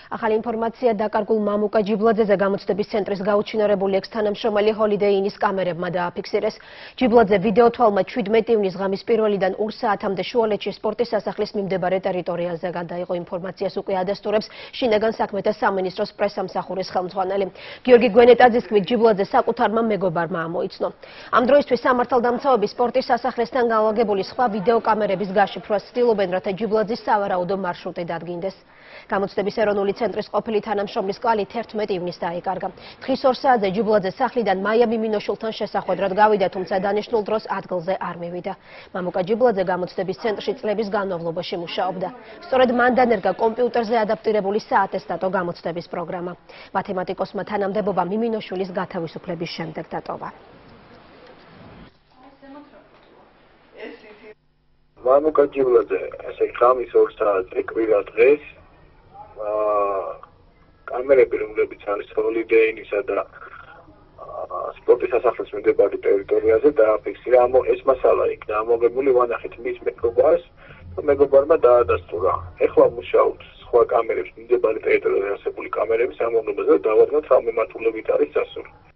ახალი ინფორმაცია დაკარგულ მამუკა ჯიბლაძეზე გამოცდების ცენტრის გაუჩინარებული ექს-თანამშრომელი ჰოლიდეი ინის კამერებმა დააფიქსირეს. ჯიბლაძე ვიდეო-თვალმა 17 ივნისს ღამის 1-დან 2 საათამდე შუალედში სპორტის სასახლის მიმდებარე ტერიტორიაზეა გადაიღო ინფორმაციას უკვე ადასტურებს შინაგანსაქმეთა სამინისტროს პრეს-სამსახურის ხელმძღვანელი. გიორგი გვენეტაძის თქმით, ჯიბლაძე საკუთარმა მეგობარმა ამოიცნო. ამ დროისთვის სამართალდამცავები სპორტის სასახლესთან განლაგებული სხვა ვიდეო-კამერების გაშიფრვას ცდილობენ, რათა ჯიბლაძის სავარაუდო მარშრუტი დადგინდეს. გამოცდების ეროვნული ცენტრის ყოფილი თანამშრომლის კვალი 11 ივნისს დაიკარგა. დღის 2 საათზე ჯიბლაძე სახლიდან მაია მიმინოშულთან შესახვედრად გავიდა, თუმცა დანიშნულ დროს ადგილზე არ მივიდა. მამუკა ჯიბლაძე გამოცდების ცენტრში წლების განმავლობაში მუშაობდა. სწორედ მან დანერგა კომპიუტერზე ადაპტირებული საატესტატო გამოცდების პროგრამა. მათემატიკოსმა თანამდებობა მიმინოშულის გათავისუფლების შემდეგ დატოვა. მამუკა ჯიბლაძე, ესე ღამის 2 საათზე კვირა დღეს კამერები, რომლებიც არის ჰოლიდეინისა და სპორტის სასახლის მიმდებარე ტერიტორიაზე დააფიქსირა. ეს მასალა იქნა ამოღებული, ვანახეთ მის მეგობარს, მეგობარმა დაადასტურა. ეხლა მუშაობს სხვა კამერებს მიმდებარე ტერიტორიაზე არსებული კამერების ამოღებაზე და დავადგინოთ რა მიმართულებით არის წასული.